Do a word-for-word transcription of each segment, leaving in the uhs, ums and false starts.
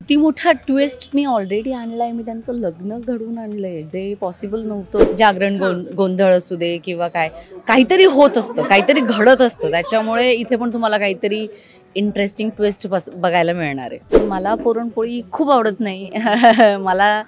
किती मोठा ट्विस्ट मी ऑलरेडी आणलाय. मी त्यांचं लग्न घडवून आणलंय जे पॉसिबल नव्हतं. जागरण गो गोंधळ असू दे किंवा काय, काहीतरी होत असतं, काहीतरी घडत असतं. त्याच्यामुळे इथे पण तुम्हाला काहीतरी इंटरेस्टिंग ट्विस्ट बस बघायला मिळणार आहे. मला पुरणपोळी खूप आवडत नाही. मला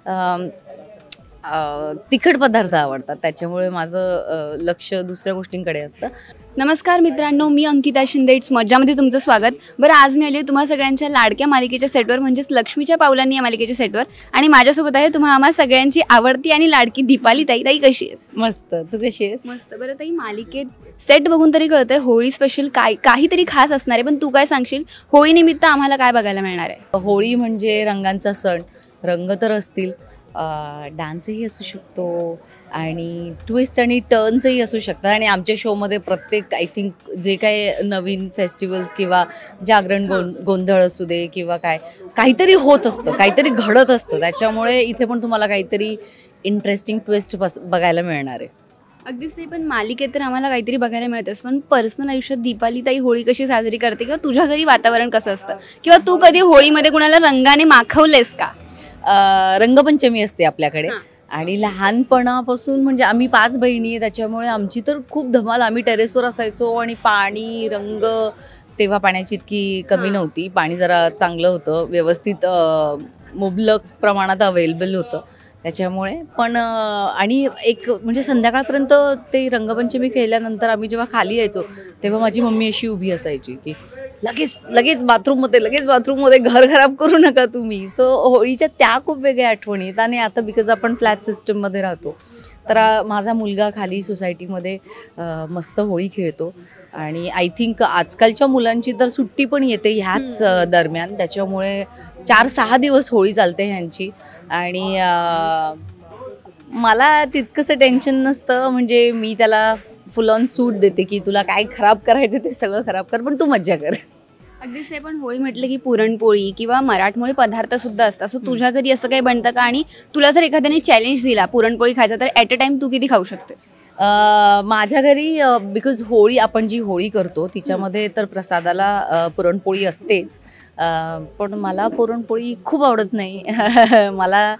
तिखट पदार्थ आवडतात, त्याच्यामुळे माझं लक्ष दुसऱ्या गोष्टींकडे असतं. नमस्कार मित्रांनो, मी अंकिता शिंदे. इट्स मज्जामध्ये तुमचं स्वागत. बरं, आज मी आली तुम्हा सगळ्यांच्या लाडक्या मालिकेच्या सेटवर, म्हणजेच लक्ष्मीच्या पावलांनी या मालिकेच्या सेटवर. आणि माझ्यासोबत आहे तुम्हा आम्हा सगळ्यांची आवडती आणि लाडकी दीपाली ताई. ताई कशी आहेस? मस्त, तू कशी आहेस? मस्त. बरं ताई, मालिकेत सेट बघून तरी कळतंय होळी स्पेशल काय काहीतरी खास असणार आहे, पण तू काय सांगशील, होळी निमित्त आम्हाला काय बघायला मिळणार आहे? होळी म्हणजे रंगांचा सण. रंग तर असतील, डान्सही असू शकतो आणि ट्विस्ट आणि टर्न्सही असू शकतात. आणि आमच्या शोमध्ये प्रत्येक आय थिंक जे काही नवीन फेस्टिवल्स किंवा जागरण गो गोंधळ असू दे किंवा काय, काहीतरी होत असतं, काहीतरी घडत असतं. त्याच्यामुळे इथे पण तुम्हाला काहीतरी इंटरेस्टिंग ट्विस्ट बस बघायला मिळणार आहे. अगदीच नाही, पण मालिकेत तर आम्हाला काहीतरी बघायला मिळतंच, पण पर्सनल आयुष्यात दीपाली ताई होळी कशी साजरी करते, किंवा तुझ्या घरी वातावरण कसं असतं, किंवा तू कधी होळीमध्ये कुणाला रंगाने माखवलेस का? रंगपंचमी असते आपल्याकडे आणि लहानपणापासून म्हणजे आम्ही पाच बहिणी आहे, त्याच्यामुळे आमची तर खूप धमाल. आम्ही टेरेसवर असायचो आणि पाणी रंग, तेव्हा पाण्याची इतकी कमी नव्हती, पाणी जरा चांगलं होतं, व्यवस्थित मुबलक प्रमाणात अवेलेबल होतं. त्याच्यामुळे पण आणि एक म्हणजे संध्याकाळपर्यंत ते रंगपंचमी खेळल्यानंतर आम्ही जेव्हा खाली यायचो तेव्हा माझी मम्मी अशी उभी असायची की लगेच लगेच बाथरूममध्ये लगेच बाथरूममध्ये घर खराब करू नका तुम्ही. सो होळीच्या त्या खूप वेगळ्या आठवणी आहेत. आणि आता बिकॉज आपण फ्लॅट सिस्टममध्ये राहतो तर माझा मुलगा खाली सोसायटीमध्ये मस्त होळी खेळतो. आणि आय थिंक आजकालच्या मुलांची तर सुट्टी पण येते ह्याच दरम्यान, त्याच्यामुळे चार सहा दिवस होळी चालते ह्यांची. आणि मला तितकंसं टेन्शन नसतं, म्हणजे मी त्याला फुल ऑन सूट देते की तुला काय खराब करायचं ते सगळं खराब कर, पण तू मज्जा कर. अगदीच आहे, पण होळी म्हटलं की पुरणपोळी किंवा मराठमोळी पदार्थ सुद्धा असतात. सो तुझ्या घरी असं काही बनतं का? आणि तुला जर एखाद्याने चॅलेंज दिला पुरणपोळी खायचा, तर ॲट अ टाइम तू किती खाऊ शकतेस? माझ्या घरी बिकॉज होळी आपण जी होळी करतो तिच्यामध्ये तर प्रसादाला पुरणपोळी असतेच, पण मला पुरणपोळी खूप आवडत नाही. मला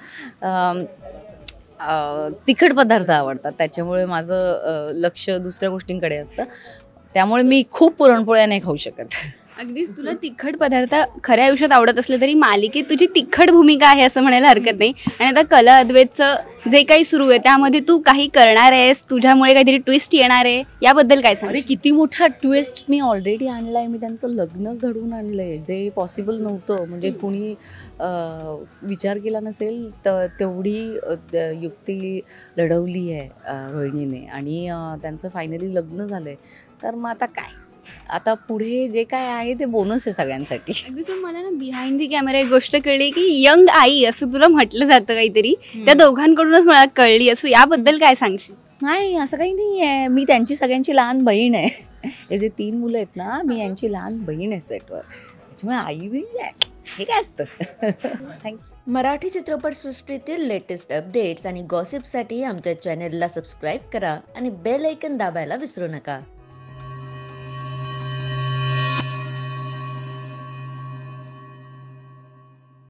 तिखट पदार्थ आवडतात, त्याच्यामुळे माझं लक्ष दुसऱ्या गोष्टींकडे असतं. त्यामुळे मी खूप पुरणपोळ्या नाही खाऊ शकत. अगदीच, तुला तिखट पदार्थ खऱ्या आयुष्यात आवडत असले तरी मालिकेत तुझी तिखट भूमिका आहे असं म्हणायला हरकत नाही. आणि आता कला अद्वैतचं जे काही सुरू आहे त्यामध्ये तू काही करणार आहेस, तुझ्यामुळे काहीतरी ट्विस्ट येणार आहे, याबद्दल काय सांग? अरे किती मोठा ट्विस्ट मी ऑलरेडी आणलाय. मी त्यांचं लग्न घडवून आणलंय जे पॉसिबल नव्हतं. म्हणजे कुणी विचार केला नसेल तर तेवढी युक्ती लढवली आहे रोहिणीने आणि त्यांचं फायनली लग्न झालंय. तर मग आता काय, आता पुढे जे काय आहे ते बोनस आहे सगळ्यांसाठी. अगदीच, मला ना बिहाइंड दी कॅमेरा एक गोष्ट कळली की यंग आई असं तुला म्हटलं जातं काहीतरी, त्या दोघांकडूनच मला कळली. असं याबद्दल काय सांगशील? नाही, असं काही नाही आहे. मी त्यांची सगळ्यांची लहान बहीण आहे. हे जे तीन मुलं आहेत ना, मी यांची लहान बहीण आहे सेटवर, त्याच्यामुळे आई बहीण आहे हे काय असतं. थँक्यू. मराठी चित्रपटसृष्टीतील लेटेस्ट अपडेट्स आणि गॉसिपसाठी आमच्या चॅनेलला सबस्क्राईब करा आणि बेल आयकन दाबायला विसरू नका.